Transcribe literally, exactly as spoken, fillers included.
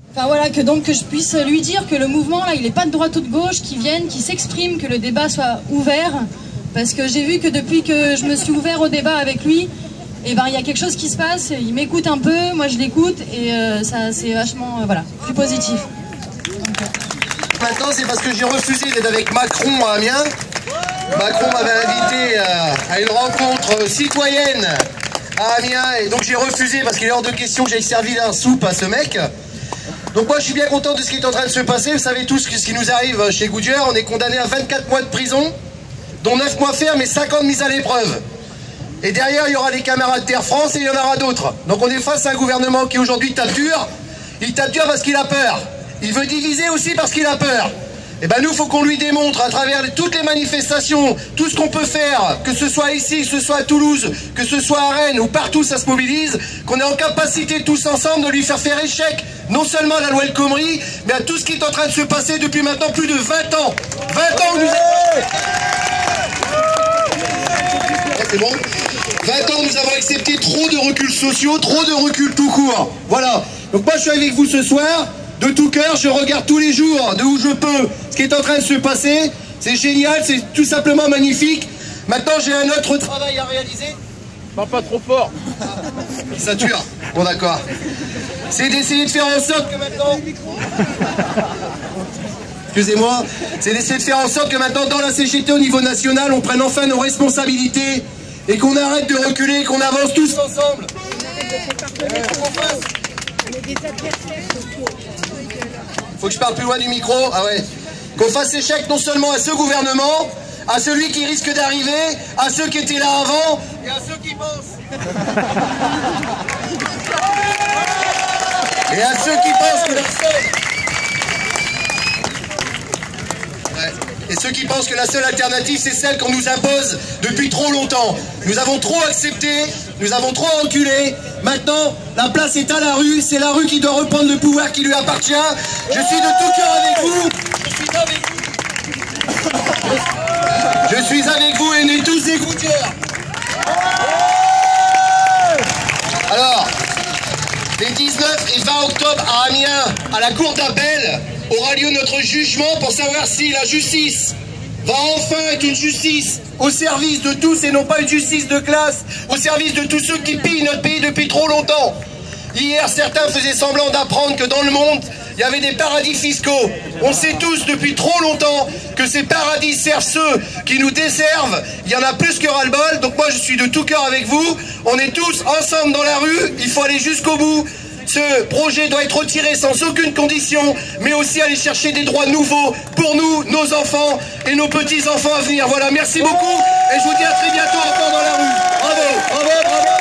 Enfin voilà, que donc que je puisse lui dire que le mouvement là, il n'est pas de droite ou de gauche, qu'il vienne, qu'il s'exprime, que le débat soit ouvert. Parce que j'ai vu que depuis que je me suis ouvert au débat avec lui, et ben il y a quelque chose qui se passe, il m'écoute un peu, moi je l'écoute, et euh, ça c'est vachement, euh, voilà, plus positif. Donc, euh... Maintenant c'est parce que j'ai refusé d'être avec Macron à Amiens. Macron m'avait invité à, à une rencontre citoyenne à Amiens, et donc j'ai refusé parce qu'il est hors de question que j'aille servir un soupe à ce mec. Donc moi je suis bien content de ce qui est en train de se passer. Vous savez tous ce qui nous arrive chez Goodyear. On est condamné à vingt-quatre mois de prison, dont neuf mois ferme et cinquante mises à l'épreuve. Et derrière il y aura les camarades d'Air France et il y en aura d'autres. Donc on est face à un gouvernement qui aujourd'hui tape dur. Il tape dur parce qu'il a peur. Il veut diviser aussi parce qu'il a peur. Et ben nous, il faut qu'on lui démontre à travers toutes les manifestations, tout ce qu'on peut faire, que ce soit ici, que ce soit à Toulouse, que ce soit à Rennes ou partout ça se mobilise, qu'on est en capacité tous ensemble de lui faire faire échec, non seulement à la loi El Khomri, mais à tout ce qui est en train de se passer depuis maintenant plus de vingt ans. vingt ans où nous avons... C'est bon. vingt ans nous avons accepté trop de reculs sociaux, trop de reculs tout court. Voilà. Donc moi je suis avec vous ce soir. De tout cœur, je regarde tous les jours, de où je peux, ce qui est en train de se passer. C'est génial, c'est tout simplement magnifique. Maintenant, j'ai un autre travail à réaliser. Pas, pas trop fort. Il sature. Bon, d'accord. C'est d'essayer de faire en sorte que maintenant... Excusez-moi. C'est d'essayer de faire en sorte que maintenant, dans la C G T au niveau national, on prenne enfin nos responsabilités et qu'on arrête de reculer, qu'on avance tous ensemble. Faut que je parle plus loin du micro. Ah ouais. Qu'on fasse échec non seulement à ce gouvernement, à celui qui risque d'arriver, à ceux qui étaient là avant et à ceux qui pensent. Et à ceux qui pensent que la seule... Ouais. Et ceux qui pensent que la seule alternative c'est celle qu'on nous impose depuis trop longtemps. Nous avons trop accepté, nous avons trop reculé. Maintenant, la place est à la rue, c'est la rue qui doit reprendre le pouvoir qui lui appartient. Je suis de tout cœur avec vous. Je suis avec vous. Je suis avec vous et nous tous des Goodyear. Alors, les dix-neuf et vingt octobre à Amiens, à la cour d'appel, aura lieu notre jugement pour savoir si la justice va enfin être une justice au service de tous et non pas une justice de classe, au service de tous ceux qui pillent notre pays depuis trop longtemps. Hier, certains faisaient semblant d'apprendre que dans le monde, il y avait des paradis fiscaux. On sait tous depuis trop longtemps que ces paradis servent ceux qui nous desservent. Il y en a plus que ras-le-bol, donc moi je suis de tout cœur avec vous. On est tous ensemble dans la rue, il faut aller jusqu'au bout. Ce projet doit être retiré sans aucune condition, mais aussi aller chercher des droits nouveaux pour nous, nos enfants et nos petits-enfants à venir. Voilà, merci beaucoup et je vous dis à très bientôt encore dans la rue. Bravo, bravo, bravo.